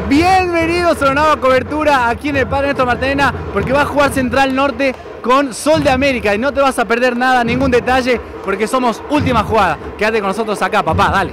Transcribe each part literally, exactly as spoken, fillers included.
Bienvenidos a una nueva cobertura aquí en el Padre Néstor Martelena, porque va a jugar Central Norte con Sol de América y no te vas a perder nada, ningún detalle, porque somos última jugada. Quédate con nosotros acá, papá, dale.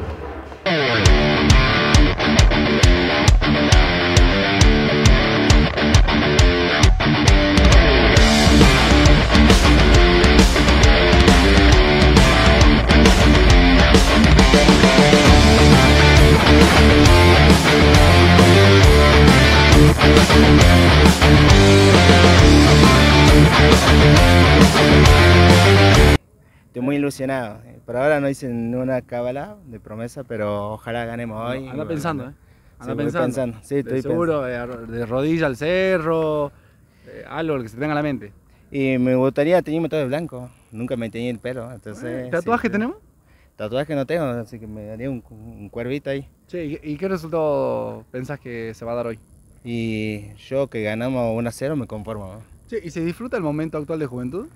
Estoy muy ilusionado. Por ahora no hice ninguna cábala de promesa, pero ojalá ganemos hoy. Anda bueno, pensando, ¿eh? Anda sí, pensando. pensando. Sí, estoy de seguro, pensando. de, de rodilla al cerro, eh, algo que se tenga en la mente. Y me gustaría teñirme todo de blanco. Nunca me teñí el pelo, entonces... ¿Tatuaje sí, tenemos? Tatuaje no tengo, así que me daría un, un cuervito ahí. Che, ¿y, ¿y qué resultado pensás que se va a dar hoy? Y yo que ganamos uno a cero me conformo, ¿no? Che, ¿y se disfruta el momento actual de juventud?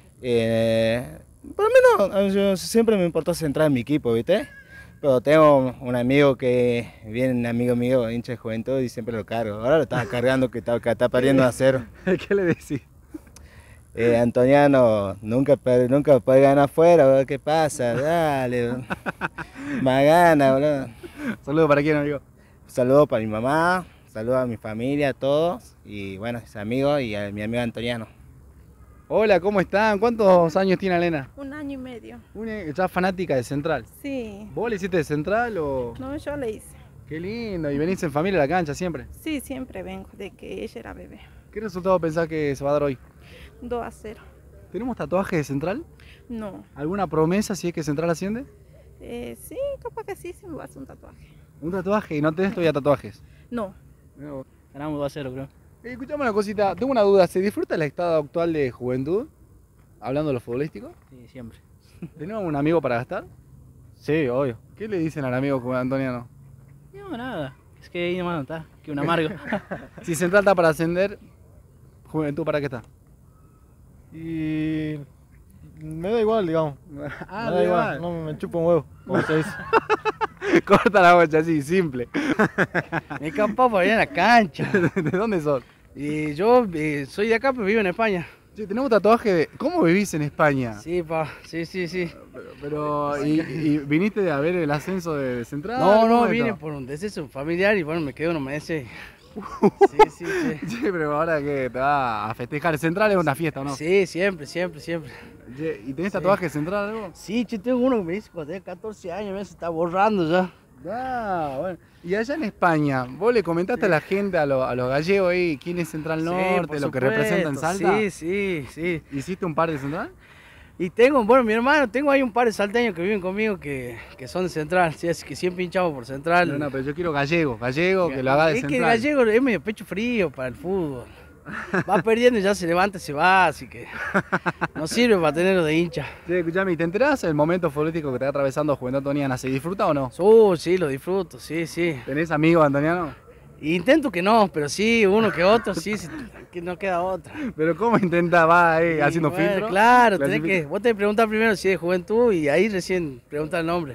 Eh, por lo menos yo siempre me importó centrar en mi equipo, ¿viste? Pero tengo un amigo que viene, un amigo mío, hincha de Juventud, y siempre lo cargo. Ahora lo estaba cargando que está, que está perdiendo a cero. ¿Qué le decís? Eh, Antoniano, nunca, nunca puede ganar afuera, bro. ¿Qué pasa? Dale, bro. Más gana, boludo. Saludos para quién, amigo. Saludos para mi mamá, saludos a mi familia, a todos, y bueno, a mis amigos y a mi amigo Antoniano. Hola, ¿cómo están? ¿Cuántos años tiene Elena? Un año y medio. Una ya fanática de Central. Sí. ¿Vos le hiciste de Central o...? No, yo le hice. Qué lindo, ¿y venís en familia a la cancha siempre? Sí, siempre vengo, de que ella era bebé. ¿Qué resultado pensás que se va a dar hoy? dos a cero. ¿Tenemos tatuaje de Central? No. ¿Alguna promesa si es que Central asciende? Eh, sí, capaz que sí, se me va a hacer un tatuaje. ¿Un tatuaje? ¿Y no tenés todavía tatuajes? No. No. Ganamos dos a cero, creo. Eh, escuchame una cosita, tengo una duda, ¿se disfruta el estado actual de Juventud? Hablando de lo futbolístico. Sí, siempre. ¿Tenemos un amigo para gastar? Sí, obvio. ¿Qué le dicen al amigo Juan Antoniano? No, nada. Es que ahí nomás no está, que un amargo. Si Central está para ascender, Juventud ¿para qué está? Y me da igual, digamos. Ah, me da igual, no me chupa un huevo, como se dice. Corta la bocha así, simple. Me he escapado para ir a la cancha. ¿De dónde sos? Y yo eh, soy de acá, pero vivo en España. Sí, tenemos tatuaje de... ¿Cómo vivís en España? Sí, pa, sí, sí, sí. Pero, pero ¿y, y viniste a ver el ascenso de Central? No, no, ¿Cómo vine esto? por un deceso familiar y bueno, me quedé unos meses. Sí, sí, sí. Sí, pero ahora que te va a festejar, Central es una fiesta, ¿o no? Sí, siempre, siempre, siempre. Che, ¿y tenés Sí. tatuaje de Central algo? Sí, yo tengo uno que me dice cuando tenía catorce años, me se está borrando ya. Ah, bueno. Y allá en España, ¿vos le comentaste a la gente, a, lo- a los gallegos ahí, quién es Central Sí, Norte, por lo que supuesto. representa en Salta? Sí, sí, sí. ¿Hiciste un par de Central? Y tengo, bueno, mi hermano, tengo ahí un par de salteños que viven conmigo que, que son de Central, sí, así que siempre hinchamos por Central. No, no, pero yo quiero gallego, gallego que lo haga de es Central. que el gallego es medio pecho frío para el fútbol. Va perdiendo y ya se levanta y se va, así que no sirve para tenerlo de hincha. Sí, escuchame, ¿y te enterás el momento político que está atravesando Juventud Antoniana? ¿Se disfruta o no? Uh, sí, lo disfruto, sí, sí. ¿Tenés amigos antonianos? Intento que no, pero sí, uno que otro, sí, sí, que no queda otra. ¿Pero cómo intenta, va ahí Y haciendo bueno, filtro? Claro, tenés Clasifica- que, vos tenés que preguntar primero si es Juventud y ahí recién preguntar el nombre.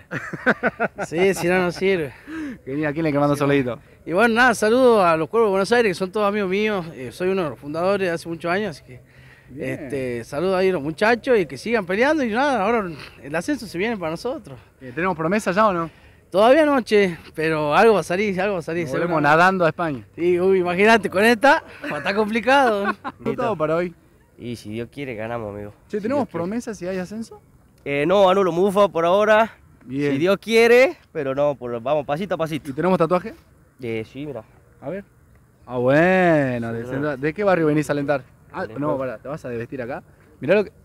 Sí, si no, no sirve. Genial, ¿a quién le que manda solito? Y bueno, nada, saludos a los Cuervos de Buenos Aires, que son todos amigos míos. Eh, soy uno de los fundadores de hace muchos años, así que Bien. este, saludos ahí a los muchachos y que sigan peleando. Y nada, ahora el ascenso se viene para nosotros. Eh, ¿Tenemos promesa ya o no? Todavía no, che, pero algo va a salir, algo va a salir. Nos volvemos seguramente. nadando a España. Sí, uy, imagínate, con esta, va a estar complicado. ¿Todo para hoy? Y si Dios quiere, ganamos, amigo. Che, Si ¿tenemos Dios quiere. promesa si hay ascenso? Eh, no, anulo Mufa por ahora. Bien. Si Dios quiere, pero no, por, vamos pasito a pasito. ¿Y tenemos tatuaje? Eh, sí, mira. A ver. Ah, bueno. De, Sí, Central- ¿de qué barrio venís a alentar? Ah, De no, Juan. pará, te vas a vestir acá. Mirá lo que...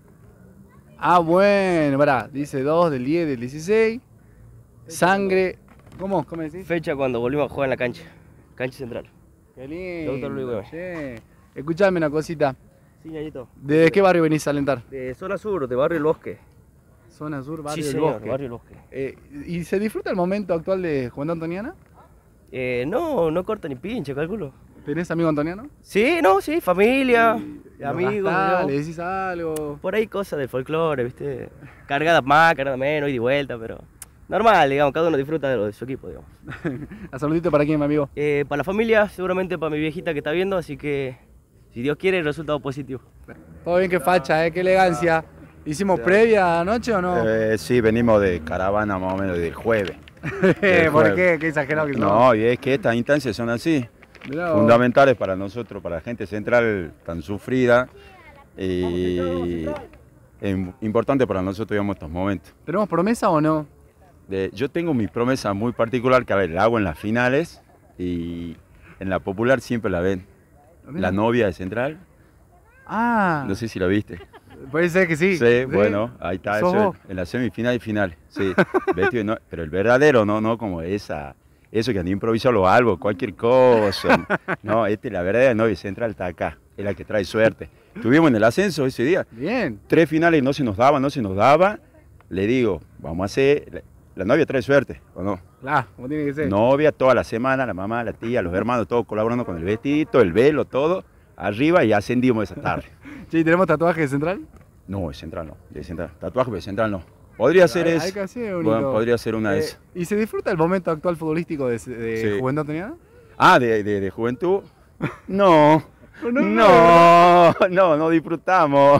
Ah, bueno, pará. Dice dos del diez del dieciséis. Sangre... ¿Cómo? ¿Cómo decís? Fecha cuando volvimos a jugar en la cancha. Cancha central. Qué lindo. Doctor Luis Güemes. Che. Escuchame una cosita. Sí, ñañito. ¿De qué barrio venís a alentar? De zona sur, de Barrio El Bosque. Zona Sur, Barrio sí, del señor, Bosque. Barrio El Bosque. Eh, ¿Y se disfruta el momento actual de Juventud Antoniana? Eh, no, no corta ni pinche, calculo. ¿Tenés amigo antoniano? Sí, no, sí, familia, ¿Lo amigos. gastás? digamos. ¿Le decís algo? Por ahí cosas del folclore, viste. Cargadas más, cargadas menos, ida y vuelta, pero Normal, digamos, cada uno disfruta de, lo de su equipo, digamos. ¿A saludito para quién, mi amigo? Eh, para la familia, seguramente para mi viejita que está viendo, así que si Dios quiere, resultado positivo. Todo bien, qué facha, ¿eh? Qué elegancia. ¿Hicimos previa anoche o no? Eh, sí, venimos de caravana más o menos del jueves. ¿Por jueves. qué? Qué exagerado que sos. No, y es que estas instancias son así, Mirá vos. fundamentales para nosotros, para la gente central tan sufrida, y es importante para nosotros, digamos, estos momentos. ¿Tenemos promesa o no? De- yo tengo mi promesa muy particular que a ver, la hago en las finales y en la popular siempre la ven. La novia de Central, Ah, no sé si la viste. puede ser que sí. Sí, bueno, ahí está, ¿Sos eso vos? en la semifinal y final. Sí, vestido de no- pero el verdadero, no, no como esa, eso que han improvisado los albos, cualquier cosa. No, este, la verdadera novia Central está acá, es la que trae suerte. Estuvimos en el ascenso ese día, Bien. tres finales no se nos daba, no se nos daba. Le digo, vamos a hacer, la, la novia trae suerte, ¿o no? Claro, como tiene que ser. Novia toda la semana, la mamá, la tía, los hermanos, todos colaborando con el vestidito, el velo, todo, arriba y ascendimos esa tarde. Sí, ¿tenemos tatuaje de central? No, es Central no, de Central. Tatuaje de Central no. Podría ser Hay- eso. hay que hacer unito. Bueno, podría ser una de Eh, esas. ¿Y se disfruta el momento actual futbolístico de, de Sí. Juventud Antoniana? Ah, de, de, de juventud. No. No, No, no, no disfrutamos.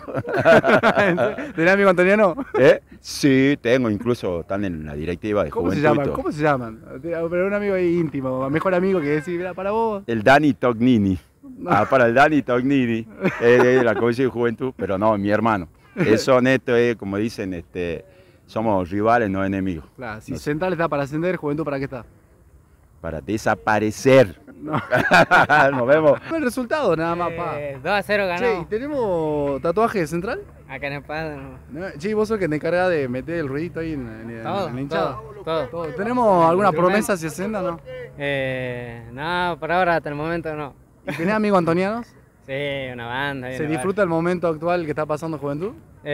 ¿Tenés amigo antoniano? ¿Eh? Sí, tengo, incluso están en la directiva de ¿Cómo se juventud. y llaman? todo. ¿Cómo se llaman? Pero un amigo ahí íntimo, mejor amigo que decir, mira, para vos. El Dani Tognini. Ah, para el Dani Tognini, es de la Comisión de Juventud, pero no, mi hermano. Es honesto, es como dicen, este, somos rivales, no enemigos. Claro, si No sé. Central está para ascender, Juventud para qué está. Para desaparecer. No. Nos vemos. El resultado nada más, pa. Eh, dos a cero Che, ganó. ¿y tenemos tatuaje de Central? Acá en el Paz, no. No, Che, vos sos el que te encarga de meter el ruidito ahí en, en- en Todo, la hinchada. todo, todo. Todo. ¿Tenemos alguna promesa si ascenda o no? Eh, no, por ahora, hasta el momento no. ¿Y ¿Tenés amigos antonianos? Sí, una banda. ¿Se disfruta el momento actual que está pasando Juventud?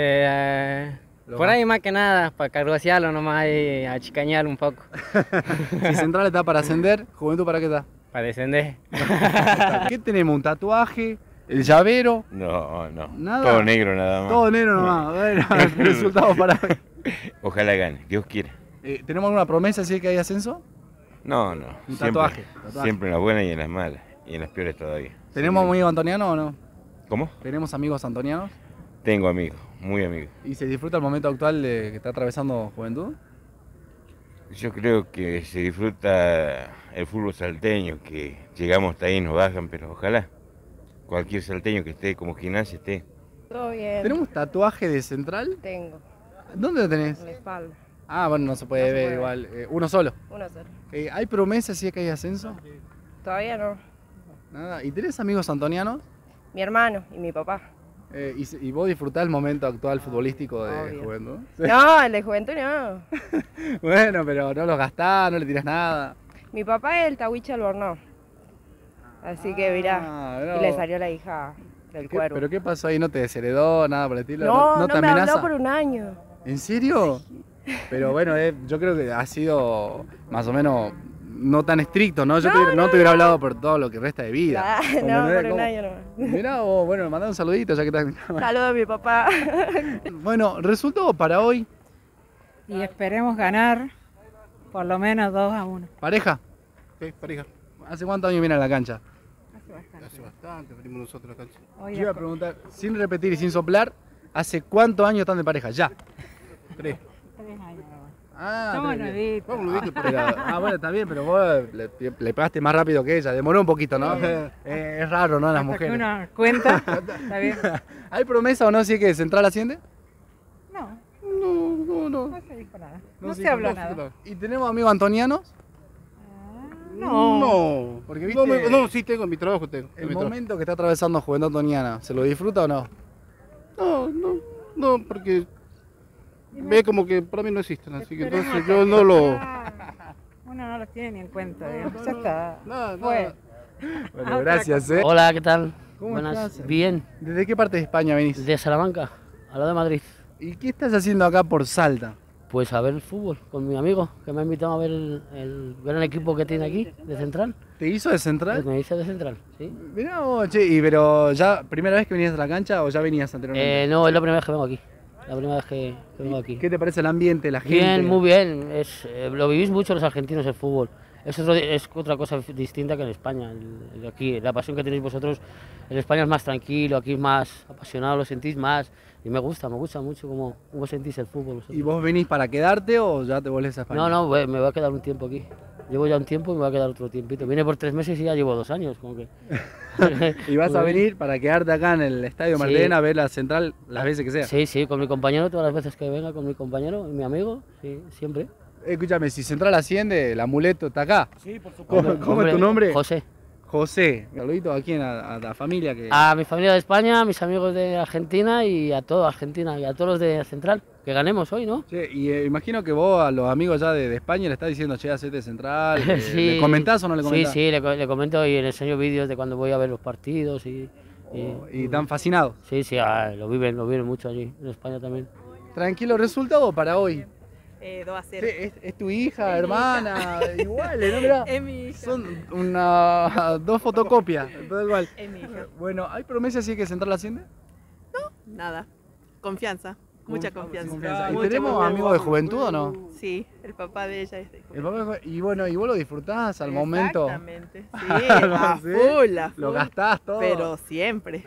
Eh, Lo por más- ahí más que nada, para cargociarlo nomás y achicañarlo un poco. Si Central está para ascender, Juventud para qué está. Para descender. ¿Qué tenemos? ¿Un tatuaje? ¿El llavero? No, no. Nada. Todo negro nada más. Todo negro nomás. Bueno, el resultado para hoy. Ojalá gane, Dios quiera. Eh, ¿Tenemos alguna promesa si es que hay ascenso? No, no. Un siempre, tatuaje, tatuaje. Siempre en las buenas y en las malas. Y en las peores todavía. ¿Tenemos Sí. amigos antonianos o no? ¿Cómo? ¿Tenemos amigos antonianos? Tengo amigos, muy amigos. ¿Y se disfruta el momento actual de que está atravesando Juventud? Yo creo que se disfruta el fútbol salteño, que llegamos hasta ahí y nos bajan, pero ojalá cualquier salteño que esté como Gimnasia esté. Todo bien. ¿Tenemos tatuaje de Central? Tengo. ¿Dónde lo tenés? En la espalda. Ah, bueno, no se puede No se ver puede igual. Eh, uno solo. Uno cero. Eh, ¿Hay promesa si es que hay ascenso? Todavía no. Nada. ¿Y tenés amigos antonianos? Mi hermano y mi papá. Eh, y, se- ¿Y vos disfrutás el momento actual futbolístico de Obvio. Juventud? No, el de juventud no. Bueno, pero no los gastás, no le tirás nada. Mi papá es el Tahuiche Albornoz. Así que mirá. Ah, mirá Y le vos. salió la hija del ¿Qué- cuervo. ¿Pero qué pasó ahí? ¿No te desheredó, nada por el estilo? No, no, te me amenaza? habló por un año. ¿En serio? Pero bueno, eh, yo creo que ha sido más o menos no tan estricto, ¿no? Yo No, te, hubiera- no no, te hubiera no. hablado por todo lo que resta de vida. Ah, Como no, es por un como- año nomás. Mirá vos, bueno, mandá un saludito ya que estás en cámara. Saludos a mi papá. Bueno, resultado para hoy, Y esperemos ganar por lo menos dos a uno. pareja. Sí, pareja. ¿Hace cuántos años viene a la cancha? Hace bastante. Hace bastante, venimos nosotros a la cancha. Hoy Yo iba a a- preguntar, sin repetir y sin soplar, ¿hace cuántos años están de pareja? Ya. Tres. tres años. Ah, Somos tres. nuevitos. Vamos, Ludito, Pero- ah, bueno, está bien, pero vos le, le pegaste más rápido que ella, demoró un poquito, ¿no? Eh, es raro, ¿no? Las Hasta que mujeres. uno cuenta. Está bien. ¿Hay promesa o no si es que Central asciende? No, No, no, no. no se dijo nada. No, No se se habló dijo nada. ¿Y tenemos amigos antonianos? No. No. Porque, No, viste, me- no, sí, tengo mi trabajo, tengo. El mi momento que está atravesando Juventud Antoniana, ¿se lo disfruta o no? trabajo. No, no, no, porque ve como que para mí no existen, así que Esperemos entonces que- yo no lo... Uno no los tiene ni en cuenta. digamos. Ya está. Nada, Fue. nada. Bueno, Ah, otra gracias, ¿eh? Hola, ¿qué tal? ¿Cómo Buenas. estás? Bien, ¿Desde qué parte de España venís? de Salamanca, a la de Madrid. ¿Y qué estás haciendo acá por Salta? Pues a ver el fútbol con mi amigo, que me ha invitado a ver el, el gran equipo que tiene aquí, de Central. ¿Te hizo de Central? Me dice de Central, ¿sí? Mirá vos, che, y pero ya, ¿primera vez que venías a la cancha o ya venías anteriormente? Eh, no, es la primera vez que vengo aquí. la primera vez que, que vengo aquí. ¿Qué te parece el ambiente, la gente? Bien, muy bien. Es, eh, lo vivís mucho los argentinos el fútbol. Es, otro, es otra cosa distinta que en España. El, el aquí, la pasión que tenéis vosotros, en España es más tranquilo, aquí es más apasionado, lo sentís más. Y me gusta, me gusta mucho cómo, cómo sentís el fútbol. Vosotros. ¿Y vos venís para quedarte o ya te volvés a España? No, no, me voy a quedar un tiempo aquí. Llevo ya un tiempo y me voy a quedar otro tiempito. Vine por tres meses y ya llevo dos años. Como que... ¿Y vas a venir para quedarte acá en el Estadio Sí. Martena a ver la central las veces que sea? Sí, sí, con mi compañero, todas las veces que venga con mi compañero y mi amigo, sí, siempre. Escúchame, si Central asciende, el amuleto está acá. Sí, por supuesto. ¿Cómo, cómo es tu nombre? José. José. Saludito aquí a, a la familia que... A mi familia de España, a mis amigos de Argentina y a toda Argentina y a todos los de Central. Que ganemos hoy, ¿no? Sí, y eh, imagino que vos a los amigos ya de, de España le estás diciendo, che, hacete Central. eh, Sí. ¿Le comentás o no le Sí, comentás? sí, le, co- le comento y le enseño vídeos de cuando voy a ver los partidos y... y, ¿Y están fascinados? Sí, sí, ah, lo viven, lo viven mucho allí, en España también. Tranquilo, resultado para hoy. Eh, dos a cero. Sí, es, es tu hija, hermana, iguales, ¿no? Mirá, Es mi hija. son una, dos fotocopias, todo igual. Es mi hija. Bueno, ¿hay promesas así que Central asciende? Nada. Confianza. Mucha confianza. ¿Y Mucha tenemos confianza. amigos de juventud o no? Sí, el papá de ella es de El papá de ju- y bueno, ¿y vos lo disfrutás al momento? Exactamente. Sí, a ¿Sí? full, a Lo full. gastás todo. Pero siempre.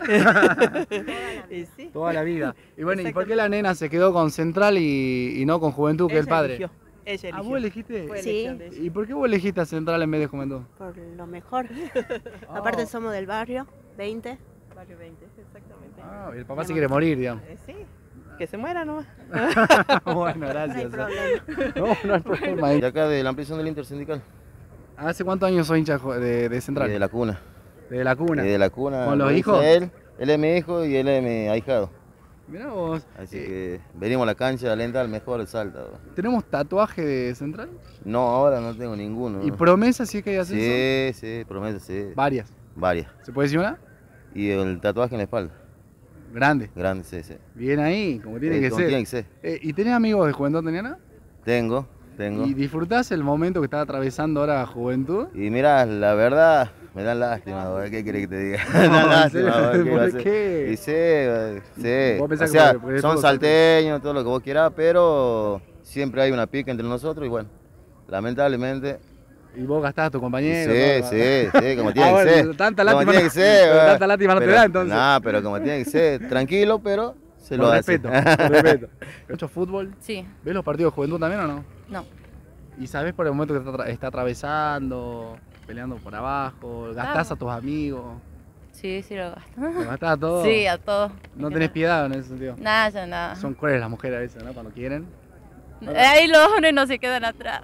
Y sí. Toda la vida. Y bueno, ¿y por qué la nena se quedó con Central y, y no con Juventud, que es el Ella padre? eligió, Ella ¿Ah, eligió. vos elegiste? Fue Sí. elección de ella. ¿Y por qué vos elegiste a Central en vez de Juventud? Por lo mejor. Aparte somos del barrio, veinte. Barrio veinte, exactamente. Ah, y el papá se quiere morir, digamos. Eh, sí, que se muera nomás. Bueno, gracias. No hay problema. No, no hay problema. De acá de la ampliación del Intersindical. ¿Hace cuántos años sos hincha de, de Central? Y de la cuna. De la cuna. Y de la cuna. ¿Con los lo hizo hijos? Él, él es mi hijo y él es mi ahijado. Mirá vos. Así que venimos a la cancha a alentar al mejor el Salta. ¿Tenemos tatuaje de Central? No, ahora no tengo ninguno. ¿Y ¿no? promesas sí que hay ascenso? Sí, sí, promesas, sí. Varias. Varias. ¿Se puede decir una? Y el tatuaje en la espalda. Grande. Grande, sí, sí. Bien ahí, como tiene Eh, que como ser. tiene que ser. Eh, ¿Y tenés amigos de Juventud Teniana? Tengo, tengo. ¿Y disfrutás el momento que está atravesando ahora Juventud? Y mira, la verdad, me dan lástima, güey, ¿qué querés que te diga? Me dan lástima, güey, ¿qué ¿Por va a ser? qué? Y sí, güey, sí. ¿Vos pensás O que sea, porque- porque es son fútbol salteños, todo lo que vos quieras, pero siempre hay una pica entre nosotros y bueno, lamentablemente... Y vos gastás a tu compañero. Sí, todo. sí, sí, como tiene Ah, que bueno, ser. Tanta Como lástima, tiene no- que ser, pero güey. tanta lástima no te Pero- da, entonces. Nah, pero como tiene que ser, tranquilo, pero se lo Con hace. respeto, con respeto. ¿Mucho fútbol? Sí. ¿Ves los partidos de Juventud también o no? No. ¿Y sabés por el momento que está, atra- está atravesando, peleando por abajo? ¿Gastás a tus amigos? Sí, sí lo gasto. ¿Lo gastás a todos? Sí, a todos. ¿No tenés piedad en ese sentido? Nada, ya nada. Son crueles las mujeres a veces, ¿no? Cuando quieren. Ahí los hombres no se quedan atrás.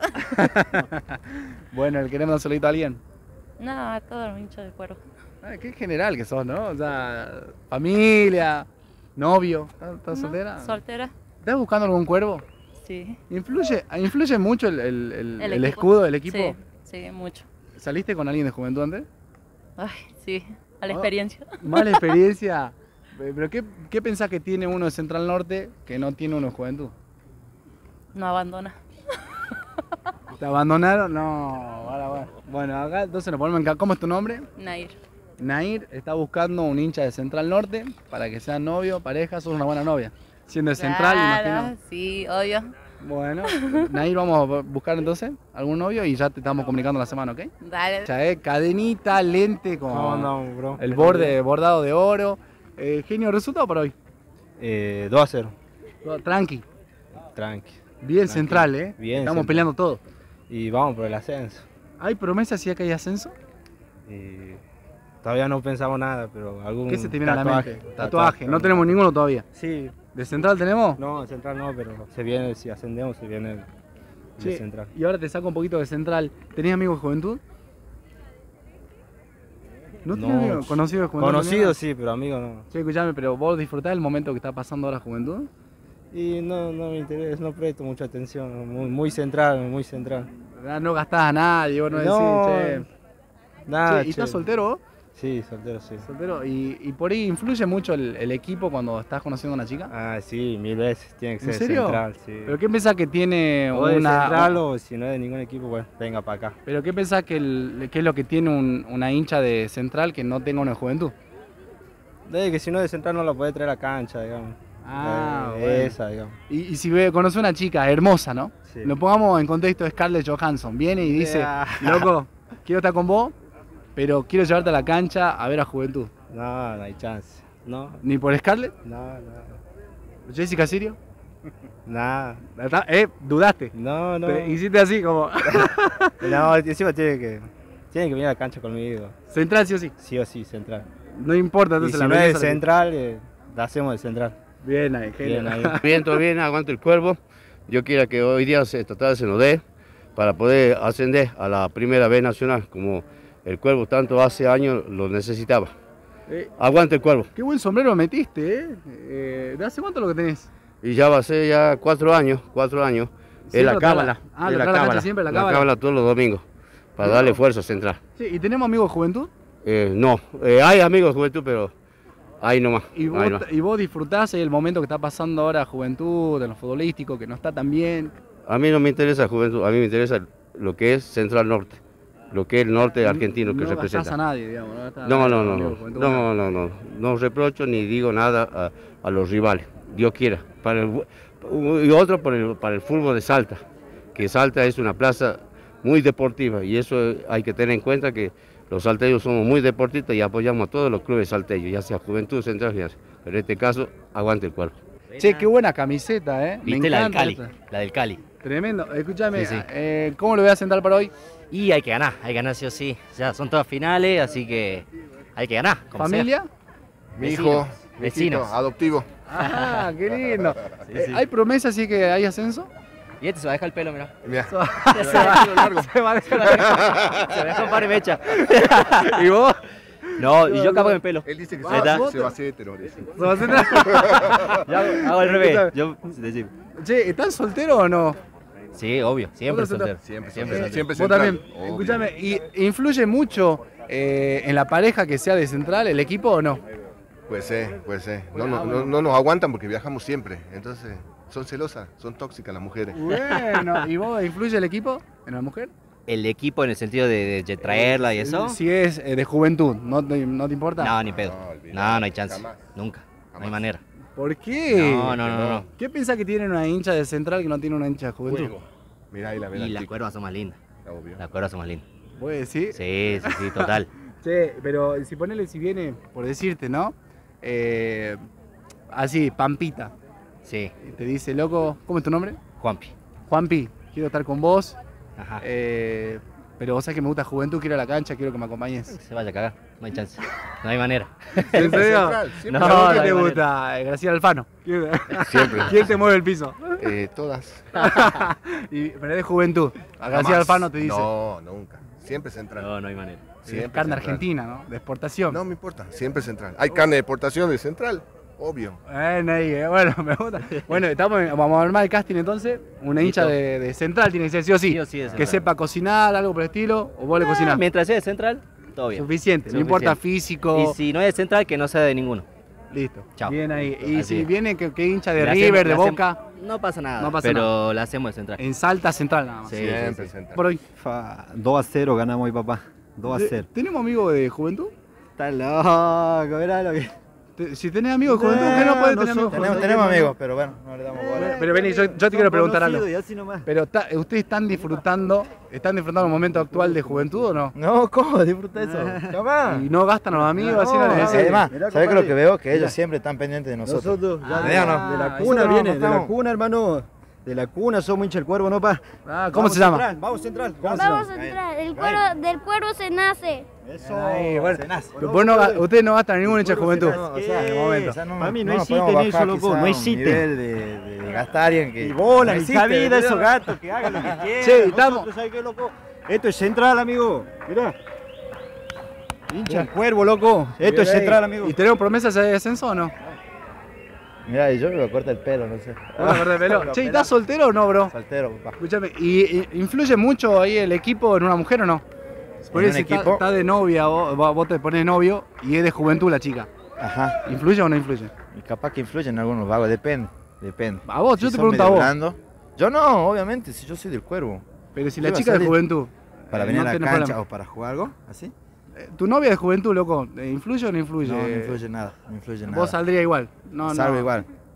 Bueno, ¿le queremos dar un saludito a alguien? No, a todos los hinchas de cuero. Ah, qué general que sos, ¿no? O sea, familia, novio. ¿Estás, estás No, soltera? soltera. ¿Estás buscando algún cuervo? Sí. ¿Influye, influye mucho el, el- el- El el equipo. escudo del equipo? Sí, sí, mucho. ¿Saliste con alguien de Juventud antes? Ay, sí, a la Ah, experiencia. Mala experiencia. ¿Pero qué, qué pensás que tiene uno de Central Norte que no tiene uno de Juventud? No abandona. ¿Te abandonaron? No, ahora bueno. Bueno, acá entonces nos ponemos en ca- ¿Cómo es tu nombre? Nair. Nair está buscando un hincha de Central Norte para que sea novio, pareja, sos una buena novia. Siendo de Central, Claro, imagino. sí, obvio. Bueno, Nair, vamos a buscar entonces algún novio y ya te estamos comunicando la semana, ¿ok? Dale. Ya, eh, cadenita, lente con ¿Cómo andamos, bro? el borde bordado de oro. Eh, genio, ¿resultado para hoy? Eh, dos a cero. Tranqui. Tranqui. Bien Tranqui. Central, ¿eh? Bien Estamos central. peleando todo. Y vamos por el ascenso. ¿Hay promesas si acá hay ascenso? Y todavía no pensamos nada, pero algún ¿Qué se te viene a la tatuaje, mente? Tatuaje. No tenemos ninguno. ninguno todavía. Sí. ¿De Central tenemos? No, Central no, pero se viene, si ascendemos, se viene el, el Che, Central. y ahora te saco un poquito de Central. ¿Tenés amigos de Juventud? ¿No tenés amigos conocidos de Juventud? Conocidos sí, pero amigos no. Sí, escuchame, pero vos disfrutás del momento que está pasando ahora Juventud. Y no, no me interesa, no presto mucha atención, muy, muy central, muy central. ¿Verdad? No gastás a nadie, vos no, No, decís, che. Nada, Che, ¿y estás che. soltero vos? Sí, soltero, sí. Soltero. ¿Y, y por ahí influye mucho el, el equipo cuando estás conociendo a una chica? Ah, sí, mil veces, tiene que ¿En ser serio? central, sí. ¿Pero qué pensás que tiene O de una... central o si no es de ningún equipo, bueno, venga para acá. ¿Pero qué pensás que, el- que es lo que tiene un- una hincha de Central que no tenga una de Juventud? De que si no es de central no lo puede traer a cancha, digamos. Ah, Eh, bueno. Esa, digamos. Y, y si ve, conoce una chica hermosa, ¿no? Sí. Lo pongamos en contexto de Scarlett Johansson. Viene y dice, Yeah. loco, quiero estar con vos, pero quiero llevarte a la cancha a ver a Juventud. No, no hay chance. No, ¿Ni por Scarlett? no, no. ¿Jessica Sirio? Nada. ¿Eh? ¿Dudaste? No, no. Te hiciste así como... No, encima tiene que, tiene que venir a la cancha conmigo. Central sí o sí. Sí o sí, central. No importa Y entonces si la no es belleza de de- central, eh, la hacemos de central. Bien ahí, Bien ahí. Bien, todo bien, aguante el cuervo. Yo quiero que hoy día se, esta tarde se nos dé para poder ascender a la primera B nacional, como el cuervo tanto hace años lo necesitaba. Eh, Aguante el cuervo. Qué buen sombrero metiste, ¿eh? eh ¿De hace cuánto lo que tenés? Y ya va a ser ya cuatro años, cuatro años. Es Siempre la lo trae cábala. la- ah, es lo la trae la cancha cábala. siempre, la La cábala. cábala todos los domingos, para darle fuerza a central. Sí, ¿y tenemos amigos de Juventud? Eh, no, eh, hay amigos de juventud, pero ahí nomás. ¿Y ahí vos, nomás. y vos disfrutás el momento que está pasando ahora Juventud, en lo futbolístico, que no está tan bien? A mí no me interesa juventud, a mí me interesa lo que es Central Norte, lo que es el norte argentino que no representa. gastás a nadie, digamos. No, gastás a No, nadie, no, no, amigo no, de Juventud. no, no, no, no reprocho ni digo nada a, a los rivales, Dios quiera. Para el, bu- y otro para el, para el fútbol de Salta, que Salta es una plaza muy deportiva y eso hay que tener en cuenta que los salteños somos muy deportistas y apoyamos a todos los clubes salteños, ya sea Juventud, Central, ya sea. Pero en este caso, aguante el cuerpo. Che, qué buena camiseta, ¿eh? ¿Viste la del Cali? La del Cali. Tremendo. Escúchame, Sí, sí. eh, ¿cómo lo voy a sentar para hoy? Y hay que ganar, hay que ganar sí o sí. Ya son todas finales, así que hay que ganar. como sea. ¿Familia? Mi Vecinos, hijo, mi vecinos. hijito, adoptivo. Ah, qué lindo. Sí, Eh, sí. ¿Hay promesa así que hay ascenso? Y este se va a dejar el pelo, mirá. Mirá. Se va a dejar el pelo largo. Se va a dejar Se va a dejar un par de mecha. ¿Y vos? No, y yo cago en el pelo. Él dice que se Ahí va, está. se va a hacer hetero, dice. ¿Se va a hacer? Yo hago, hago al revés. Yo, decime. Che, ¿estás soltero o no? Sí, obvio, siempre ¿Vos estás soltero. Siempre, Siempre siempre, soltero. siempre Vos central. también. Obvio. Escúchame, ¿y influye mucho eh, en la pareja que sea de Central el equipo o no? Puede ser, puede ser. No, no, no, no nos aguantan porque viajamos siempre. Entonces, son celosas, son tóxicas las mujeres. Bueno, ¿y vos influye el equipo en la mujer? El equipo en el sentido de, de traerla y eso. Si es eh, de Juventud, ¿no te, no te importa? No, ni pedo. No, no hay chance. Jamás. Nunca. No hay manera. ¿Por qué? No, no, no, no. ¿Qué piensa que tiene una hincha de Central que no tiene una hincha de Juventud? Fuego. Mirá ahí la Y vela. las cuervas son más lindas. Obvio. Las cuervas son más lindas. ¿Puede decir? Sí, sí, sí, total. Che, pero si ponele, si viene, por decirte, ¿no? Eh, así, Pampita. Sí. Y te dice, loco, ¿cómo es tu nombre? Juanpi. Juanpi, quiero estar con vos. Ajá. eh, pero vos sabés que me gusta Juventud, quiero ir a la cancha, quiero que me acompañes. Se vaya a cagar. No hay chance. No hay manera. ¿En serio? Central, siempre. No, ¿A vos no qué hay te manera. gusta? Eh, Graciela Alfano. ¿Quién, Siempre. ¿Quién te mueve el piso? Eh, todas. y, pero es de Juventud. A Graciela Jamás. Alfano te dice. No, nunca. Siempre central. No, no hay manera. Siempre carne central. argentina, ¿no? De exportación. No me importa, siempre central. Hay carne de exportación de central, obvio. Bueno, ahí, eh, bueno, me gusta. Bueno, estamos, en- vamos a armar el casting entonces. Una hincha Listo. de, de Central tiene que ser sí o sí. Sí o sí de que Central. sepa cocinar, algo por el estilo, o vos le cocinás. Mientras sea de central, todo bien. Suficiente, no Suficiente. importa físico. Y si no es de central, que no sea de ninguno. Listo. Chao. Bien ahí. Y Así si es. viene que, que hincha de La River, hacemos- de la hacemos- Boca, No pasa nada. No pasa pero nada. la hacemos de central. en Salta Central nada más. Sí, Siempre sí, sí. central. Por hoy. Fa, dos a cero ganamos hoy, papá. dos a Te- cero. ¿Tenemos amigos de Juventud? Está loco, verá lo que. Te- Si tenés amigos de Juventud, ¿qué no podés tener amigos de Tenemos, Juventud? tenemos amigos, pero bueno, no le damos bola. Pero vení, yo, yo te quiero preguntar algo. Y así nomás. Pero ta- ¿ustedes están disfrutando, están disfrutando el momento actual de Juventud o no? No, ¿cómo? Disfruta eso. Jamás. ¿Y no gastan a los amigos? así no les decís? Además, Mirá, ¿sabes qué es lo compadre. que veo? Que ellos Mirá. siempre están pendientes de nosotros. Nosotros, ya Ah, de, ¿Vean o de no? la eso cuna no, viene, no de la estamos. cuna, hermano. De la cuna, somos hincha del cuervo, ¿no, pa? Ah, ¿cómo Vamos se llama? Central, vamos central. ¿Cómo se Vamos llama? a entrar. El cuero, del cuervo se nace. Eso, Ay, bueno. se nace. Pero vos no ga- ustedes no gastan ningún hincha de Juventud. No, o sea, en el momento. Para mí no existe ni eso, loco, no existe. nivel de, de gastar alguien que. Y bola, no ni existe, cabida ¿verdad? esos gatos, que hagan lo que quieran. Che, estamos- Nosotros, ¿sabes qué, loco? Esto es central, amigo. Mirá. Hincha del cuervo, loco. Esto es central, amigo. ¿Y tenemos promesas de descenso o no? Mira, yo me corta el pelo, no sé. Vamos a cortar el pelo. Che, ¿y ¿estás soltero o no, bro? Soltero, papá. Escúchame, ¿y y influye mucho ahí el equipo en una mujer o no? Por ¿En eso un si está, equipo? está de novia, vos, vos vos te pones novio y es de Juventud la chica. Ajá. ¿Influye o no influye? Y capaz que influyen algunos vagos, depende. Depende. A vos, yo Si te son pregunto a medio vos. blandos. Yo no, obviamente, si yo soy del cuervo. Pero si Yo la iba a chica de salir Juventud. Para eh, venir no a la tenés cancha problema. o para jugar algo, así. Eh, ¿Tu novia de Juventud, loco, eh, influye o no influye? No, no influye nada, no influye nada. Vos saldría igual. No, Salgo no. igual.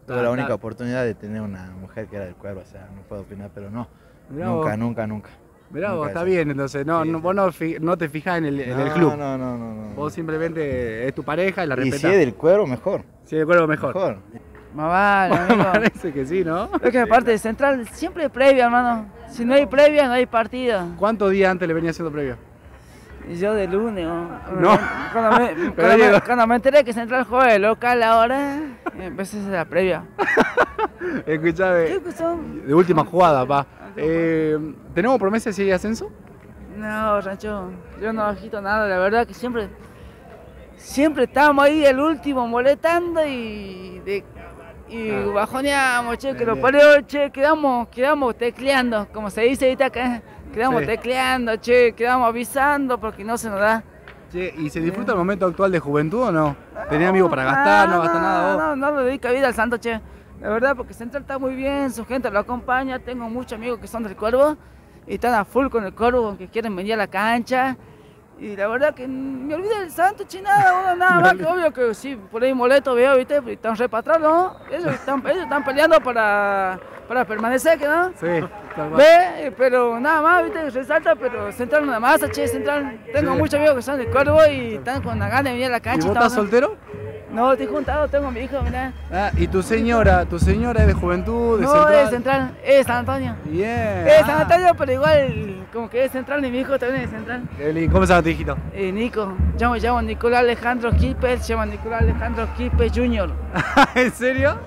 Tuve Ah, la única claro. oportunidad de tener una mujer que era del Cuervo, o sea, no puedo opinar, pero no. Mirá nunca, vos. nunca, nunca. Mirá Nunca vos, está eso. bien, entonces, no, no, vos no, fi- no te fijas en el, en el No, club. no, no, no, no. Vos simplemente es tu pareja y la Y respetás. si es del Cuervo, mejor. Si es del Cuervo, mejor. Mejor. Más vale, amigo. Parece que sí, ¿no? Lo que aparte de central, siempre hay previa, hermano. Si no hay previa, no hay partido. ¿Cuántos días antes le venía haciendo previo? Y yo de lunes, ¿no? No. Cuando me, Pero cuando Diego. me, cuando me enteré que Central juega de local ahora, empecé a hacer la previa. Escuchame. ¿Qué pasó? De última jugada, pa. Eh, ¿Tenemos promesas si hay ascenso? No, Rancho, yo no agito nada, la verdad que siempre, siempre estamos ahí el último molestando y, de, y Ah. bajoneamos, che, que Bien, lo bien. parió, che, quedamos, quedamos tecleando, como se dice ahorita acá, quedamos Sí. tecleando, che, quedamos avisando porque no se nos da. Che, ¿y se disfruta el momento actual de juventud o no? ¿Tenés amigos para gastar? ¿No gastas nada vos? No, no le doy cabida al santo, che. La verdad, porque Central está muy bien, su gente lo acompaña, tengo muchos amigos que son del Cuervo y están a full con el Cuervo, que quieren venir a la cancha. Y la verdad que me olvidé del santo, che, nada, bueno, nada más que obvio que sí, por ahí molesto veo, viste, y están re para atrás, ¿no? Ellos están, ellos están peleando para, para permanecer, ¿que no? Sí, tal cual. Ve, pero nada más, viste, resalta, pero Central una masa, che, Central. Tengo Sí. muchos amigos que son del Cuervo y están con la gana de venir a la ¿Y cancha. vos estás estamos- soltero? No, estoy juntado, tengo a mi hijo, mirá. Ah, ¿y tu señora? ¿Tu señora es de juventud, de No, central? es Central, es San Antonio. Bien. Es Ah. San Antonio, pero igual, como que es Central y mi hijo también es Central. Qué lindo. ¿Cómo se llama tu hijito? Eh, Nico, yo me llamo Nicolás Alejandro Quipes, se llama Nicolás Alejandro Quipes junior ¿En serio?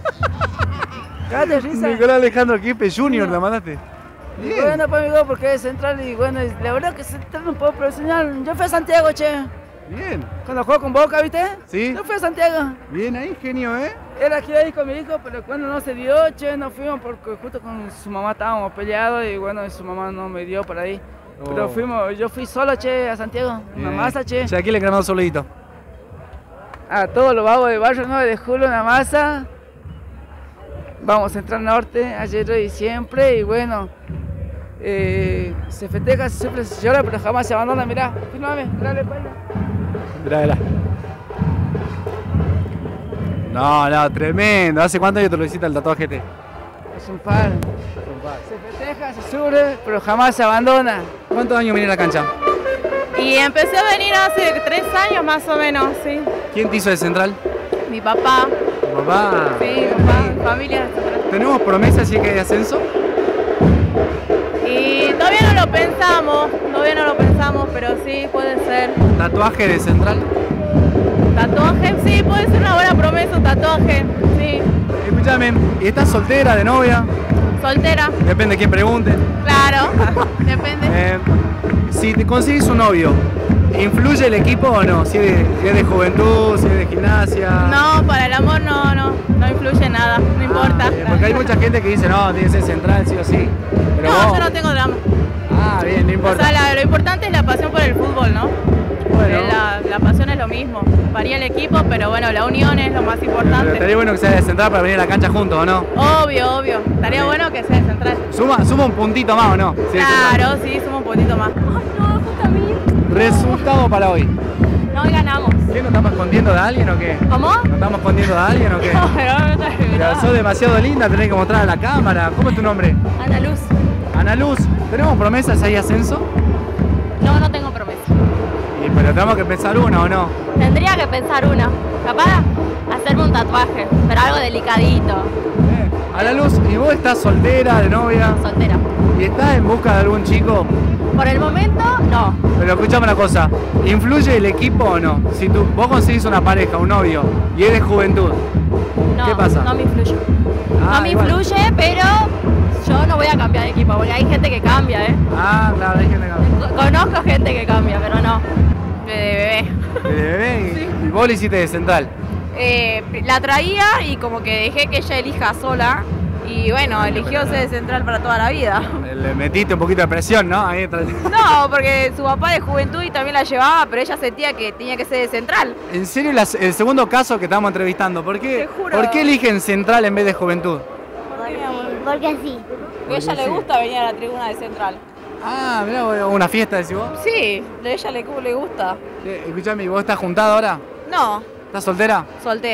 Cállate, risa. Nicolás Alejandro Quispe junior, ¿la mandaste? Y bueno, pues amigo, porque es Central y bueno, es- la verdad que Central es un poco profesional. Yo fui a Santiago, che. Bien. Cuando juego con Boca, ¿viste? Sí. Yo fui a Santiago. Bien ahí, genio, ¿eh? Era aquí ahí con mi hijo, pero cuando no se dio, che, no fuimos porque justo con su mamá estábamos peleados y bueno, su mamá no me dio por ahí. Pero Oh. fuimos, yo fui solo, che, a Santiago. Una Bien. masa, che. Che, aquí le queremos solito. A todos los vagos del barrio nueve de julio, una masa. Vamos a entrar norte, ayer y siempre, y bueno, eh, se festeja, se sufre, se llora, pero jamás se abandona. Mirá, filmame, dale, baila. Mirá, mirá. No, no, tremendo. ¿Hace cuánto años te lo hiciste el tatuaje este? Es un par. Se festeja, se sufre, pero jamás se abandona. ¿Cuántos años viene a la cancha? Y empecé a venir hace tres años más o menos, sí. ¿Quién te hizo de central? Mi papá, ¿Tu papá? sí, papá, mi familia. ¿Tenemos promesas si es que hay ascenso? Y todavía no lo pensamos, todavía no lo pensamos, pero sí puede ser. ¿Tatuaje de central? Tatuaje, sí, puede ser una buena promesa, un tatuaje, sí. Escúchame, ¿y estás soltera, de novia? Soltera, Depende de quién pregunte. claro, depende. Eh, si te consigues un novio, ¿influye el equipo o no? Si es de, si es de juventud, si es de gimnasia. No, para el amor no, no, no influye nada, no importa. Eh, porque hay mucha gente que dice, no, tiene que ser central, sí o sí. Pero No, vos- yo no tengo drama. Ah, bien, no O importa. sea, la- lo importante es la pasión por el fútbol, ¿no? Bueno. La, la pasión es lo mismo. Varía el equipo, pero bueno, la unión es lo más Pero importante. estaría bueno que sea de central para venir a la cancha juntos, ¿o no? Obvio, obvio. Estaría bueno que sea central. Suma, suma un puntito más, ¿o no? Si es central. Claro, sí, somos un poquito más. Resultado para hoy. No, hoy ganamos. ¿Qué, nos estamos escondiendo de alguien o qué? ¿Cómo? ¿Nos estamos escondiendo de alguien o qué? No, pero no te Pero sos demasiado linda, tenés que mostrar a la cámara. ¿Cómo es tu nombre? Ana Luz. Ana Luz. ¿Tenemos promesas si hay ascenso? No, no tengo promesa. Y, pero tenemos que pensar una, ¿o no? Tendría que pensar una. Capaz hacerme un tatuaje, pero algo delicadito. Ana Luz, ¿y vos estás soltera, de novia? Soltera. ¿Y estás en busca de algún chico? Por el momento, no. Pero escuchame una cosa, ¿influye el equipo o no? Si tú, vos conseguís una pareja, un novio, y eres juventud, No, ¿qué pasa? no me influye. Ah, no me igual. influye, pero yo no voy a cambiar de equipo, porque hay gente que cambia, ¿eh? Ah, claro, hay gente que cambia. Co- Conozco gente que cambia, pero no. De bebé. De bebé y, y vos lo hiciste de central. Eh, la traía y como que dejé que ella elija sola. Y bueno, eligió ser de central para toda la vida. Le metiste un poquito de presión, ¿no? Ahí tra- No, porque su papá de juventud y también la llevaba, pero ella sentía que tenía que ser de central. En serio, las- el segundo caso que estamos entrevistando, ¿por qué, juro. ¿por qué eligen central en vez de juventud? Porque sí. A ella le gusta venir a la tribuna de central. Ah, mirá, una fiesta, decís vos. Sí, a ella le, le gusta. Eh, Escuchame, ¿y vos estás juntada ahora? No, ¿Estás soltera? soltera.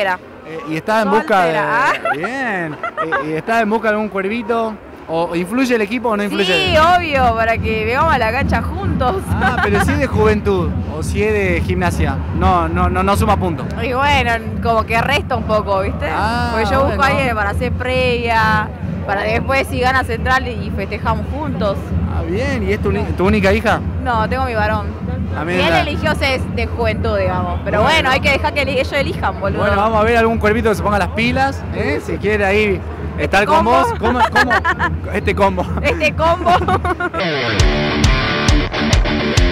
Eh, ¿Y estás en busca de...? Soltera, Bien. ¿Y, y estás en busca de algún cuervito? ¿O influye el equipo o no influye? Sí, obvio, para que vengamos a la cancha juntos. Ah, pero si es de juventud o si es de gimnasia, no, no, no, no suma puntos. Y bueno, como que resta un poco, ¿viste? Ah, Porque yo busco bueno. a alguien para hacer previa, para después si gana Central y festejamos juntos. Ah, bien. ¿Y es tu, uni- tu única hija? No, tengo mi varón. Ah, Y mira. él eligió ser de juventud, digamos. Pero Bueno. bueno, hay que dejar que ellos elijan, boludo. Bueno, vamos a ver algún cuervito que se ponga las pilas, ¿eh? Si quiere ahí estar con combo. vos. ¿Cómo, cómo? Este combo. Este combo.